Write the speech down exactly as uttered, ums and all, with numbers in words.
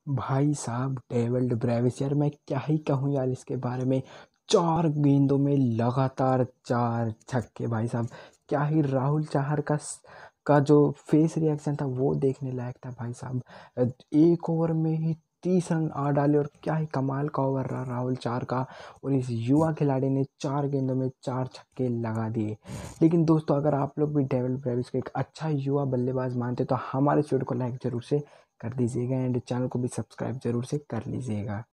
भाई साहब David Brevis, यार मैं क्या ही कहूँ यार इसके बारे में। चार गेंदों में लगातार चार छक्के भाई साहब। क्या ही राहुल चाहर का स- का जो फेस रिएक्शन था वो देखने लायक था भाई साहब। अ, एक ओवर में ही तीस रन आ डाले और क्या ही कमाल का ओवर रहा राहुल चाहर का। और इस युवा खिलाड़ी ने चार गेंदों में चार छक्के लगा दिए। लेकिन दोस्तों, अगर आप लोग भी डेविड ब्रेविस को एक अच्छा युवा बल्लेबाज मानते तो हमारे वीडियो को लाइक जरूर से कर दीजिएगा एंड चैनल को भी सब्सक्राइब जरूर से कर लीजिएगा।